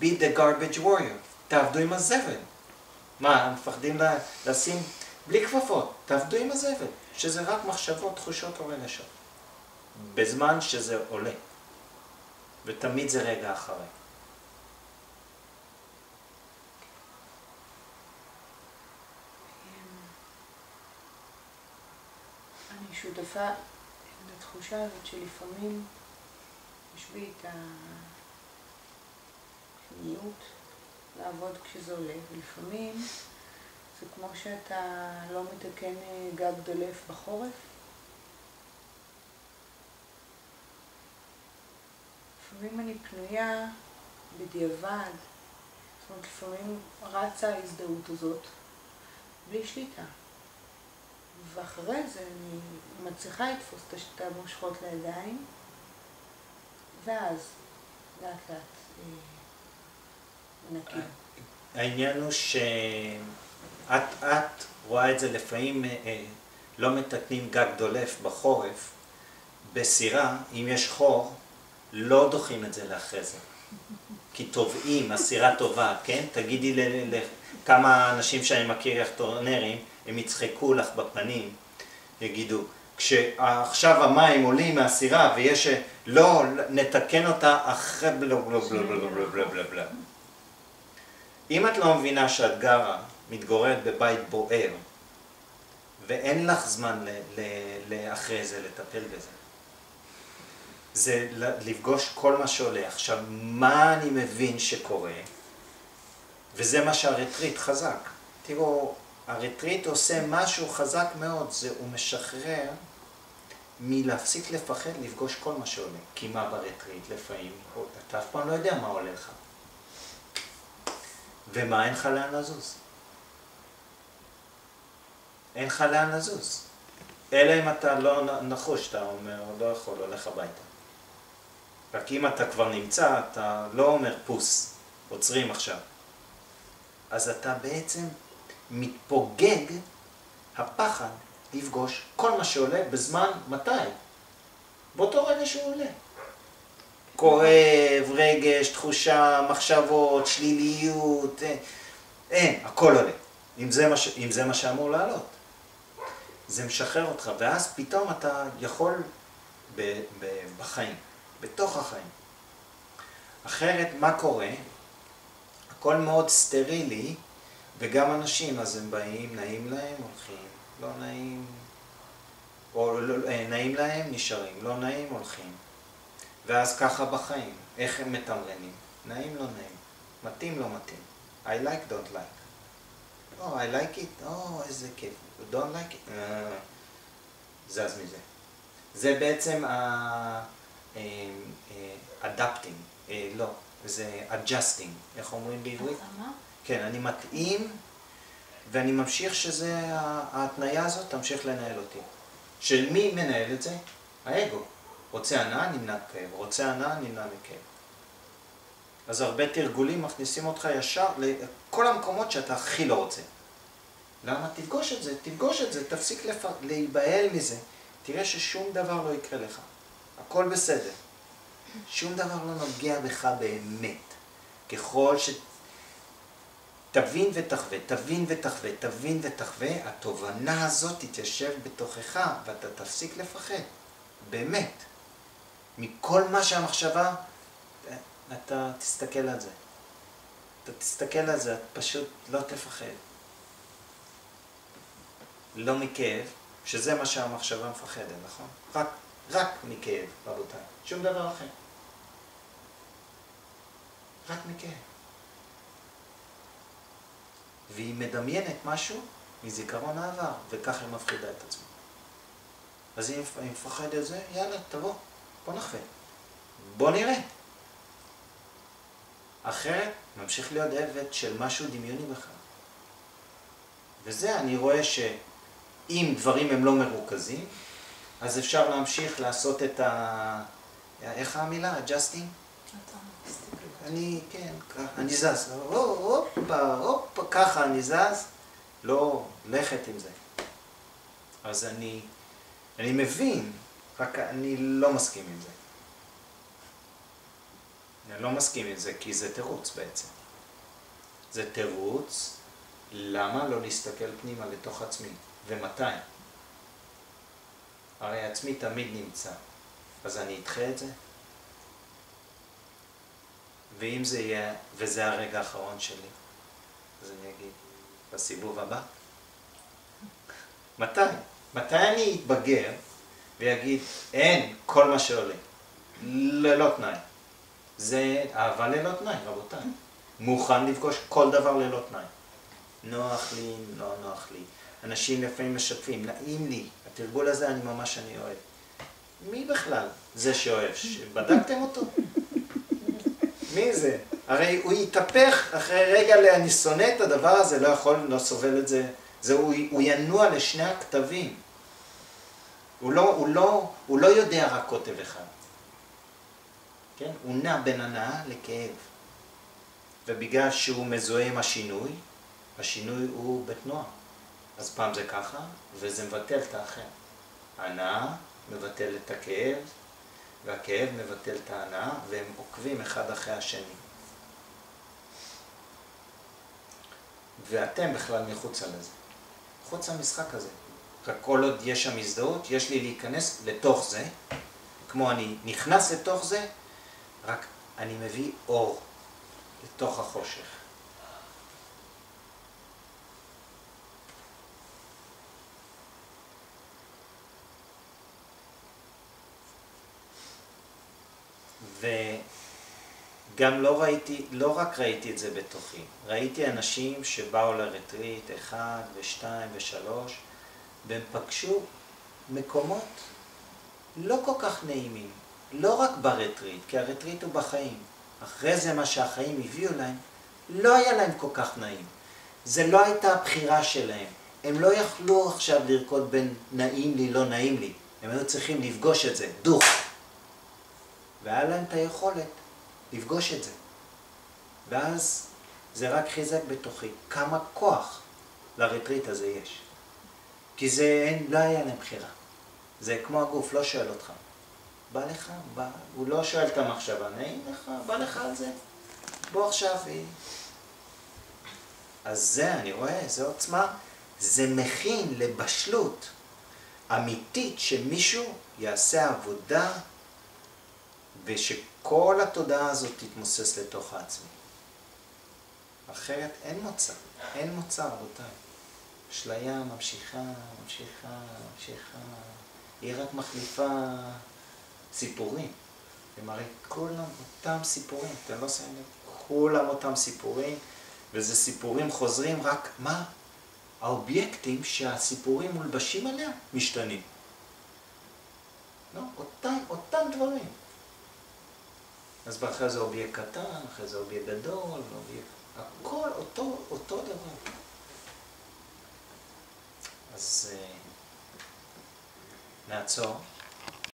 be the garbage warrior. תעבדו עם הזבל. מה, מפחדים לשים בלי כפפות, תעבדו עם הזבל, שזה רק מחשבות, תחושות או רגשות. בזמן שזה עולה. ותמיד זה רגע אחרי. אני שותפה לתחושה הזאת שלפעמים יש בי את הפניות לעבוד כשזה עולה, ולפעמים זה כמו שאתה לא מתקן גג דולף בחורף. לפעמים אני פנויה בדיעבד, זאת אומרת לפעמים רצה ההזדהות הזאת בלי שליטה. ואחרי זה אני מצליחה לתפוס את המושכות לידיים, ואז לאט לאט נקים. העניין הוא שאת רואה את זה לפעמים, לא מתקנים גג דולף בחורף, בסירה, אם יש חור, לא דוחים את זה לאחרי זה. כי טובעים, הסירה טובה, כן? תגידי לכמה אנשים שאני מכיר יחטורנרים, הם יצחקו לך בפנים, יגידו, כשעכשיו המים עולים מהסירה ויש, לא, נתקן אותה אחרי בלה בלה בלה בלה בלה בלה בלה. אם את לא מבינה שאת גרה, מתגוררת בבית בוער, ואין לך זמן לאחרי זה לטפל בזה, זה לפגוש כל מה שעולה. עכשיו, מה אני מבין שקורה? וזה מה שהרטריט חזק. תראו, הרטריט עושה משהו חזק מאוד, הוא משחרר מלהפסיק לפחד לפגוש כל מה שעולה. כי מה ברטריט לפעמים? אתה אף פעם לא יודע מה עולה לך. ומה, אין לך לאן לזוז. אין לך לאן לזוז. אלא אם אתה לא נחוש, אתה אומר, לא יכול, הולך הביתה. רק אם אתה כבר נמצא, אתה לא אומר פוס, עוצרים עכשיו. אז אתה בעצם מתפוגג הפחד לפגוש כל מה שעולה בזמן מתי? באותו רגע שהוא עולה. כואב, רגש, תחושה, מחשבות, שליליות, אין, הכל עולה. אם זה מה שאמור לעלות. זה משחרר אותך, ואז פתאום אתה יכול בחיים, בתוך החיים. אחרת, מה קורה? הכל מאוד סטרילי, וגם אנשים, אז הם באים, נעים להם, הולכים, לא נעים, או נעים להם, נשארים, לא נעים, הולכים. ואז ככה בחיים, איך הם מתמרנים? נעים, לא נעים, מתאים, לא מתאים. I like, don't like. Oh, I like it, oh, איזה כיף. You don't like it? זז מזה. זה בעצם adapting, לא, זה adjusting, איך אומרים בעברית? כן, אני מתאים, ואני ממשיך שזה, ההתניה הזאת תמשיך לנהל אותי. של מי מנהל את זה? האגו. רוצה הנאה, נמנע כאב. רוצה הנאה, נמנע מכאב. אז הרבה תרגולים מכניסים אותך ישר לכל המקומות שאתה הכי לא רוצה. למה? תפגוש את זה, תפגוש את זה, תפסיק להיבהל מזה. תראה ששום דבר לא יקרה לך. הכל בסדר. שום דבר לא נוגע בך באמת. ככל תבין ותחווה, תבין ותחווה, תבין ותחווה, התובנה הזאת תתיישב בתוכך, ואתה תפסיק לפחד. באמת. מכל מה שהמחשבה, אתה תסתכל על זה. אתה תסתכל על זה, את פשוט לא תפחד. לא מכאב, שזה מה שהמחשבה מפחדת, נכון? רק מכאב, רבותיי. שום דבר אחר. רק מכאב. והיא מדמיינת משהו מזיכרון העבר, וכך היא מפחידה את עצמה. אז היא מפחדת את זה, יאללה, תבוא, בוא נחווה. בוא נראה. אחרת, ממשיך להיות עבד של משהו דמיוני בכלל. וזה אני רואה שאם דברים הם לא מרוכזים, אז אפשר להמשיך לעשות את איך המילה? adjusting? אני, כן, אני זז. הופה, ככה אני זז. לא, לכת עם זה. אז אני מבין, רק אני לא מסכים עם זה. אני לא מסכים עם זה, כי זה תירוץ בעצם. זה תירוץ, למה לא להסתכל פנימה לתוך עצמי? ומתי? הרי עצמי תמיד נמצא, אז אני אדחה את זה? ואם זה יהיה, וזה הרגע האחרון שלי, אז אני אגיד, בסיבוב הבא? מתי? מתי אני אתבגר ויגיד, אין כל מה שעולה, ללא תנאי. זה אהבה ללא תנאי, רבותיי. מוכן לפגוש כל דבר ללא תנאי. נוח לי, לא נוח לי. אנשים לפעמים משתפים, נעים לי. התרגול הזה אני ממש אוהב. מי בכלל זה שאוהב? בדקתם אותו? מי זה? הרי הוא יתהפך אחרי רגע, אני שונא את הדבר הזה, לא יכול, לא סובל את זה. הוא ינוע לשני הכתבים. הוא לא יודע רק כותב אחד. כן? הוא נע בין הנאה לכאב. ובגלל שהוא מזוהה עם השינוי, השינוי הוא בתנועה. אז פעם זה ככה, וזה מבטל את האחר. ההנאה מבטל את הכאב, והכאב מבטל את ההנאה, והם עוקבים אחד אחרי השני. ואתם בכלל מחוצה לזה. חוץ המשחק הזה. רק כל עוד יש שם הזדהות, יש לי להיכנס לתוך זה, כמו אני נכנס לתוך זה, רק אני מביא אור לתוך החושך. וגם לא רק ראיתי את זה בתוכי, ראיתי אנשים שבאו לרטריט 1 ו2 ו3, והם פגשו מקומות לא כל כך נעימים, לא רק ברטריט, כי הרטריט הוא בחיים. אחרי זה מה שהחיים הביאו להם, לא היה להם כל כך נעים. זה לא הייתה הבחירה שלהם. הם לא יכלו עכשיו לרקוד בין נעים לי, לא נעים לי. הם היו צריכים לפגוש את זה, דוך. והיה להם את היכולת לפגוש את זה. ואז זה רק חיזק בתוכי. כמה כוח לרטריט הזה יש. כי זה לא היה להם בחירה. זה כמו הגוף, לא שואל אותך. בא לך, בא. הוא לא שואל את המחשבה, נעים לך, בא לך על זה. בוא עכשיו. אז זה, אני רואה, זה עוצמה. זה מכין לבשלות אמיתית שמישהו יעשה עבודה ושכל התודעה הזאת תתמוסס לתוך העצמי. אחרת אין מוצא, אין מוצא, רבותיי. אשליה ממשיכה, ממשיכה, ממשיכה. היא רק מחליפה סיפורים. הם הרי כולם אותם סיפורים, אתם לא שמים לב? כולם אותם סיפורים, וזה סיפורים חוזרים, רק מה? האובייקטים שהסיפורים מולבשים עליה משתנים. לא? אותם דברים. אז באחרי זה אובייקט קטן, אחרי זה אובייקט גדול, הכל אותו דבר. אז נעצור.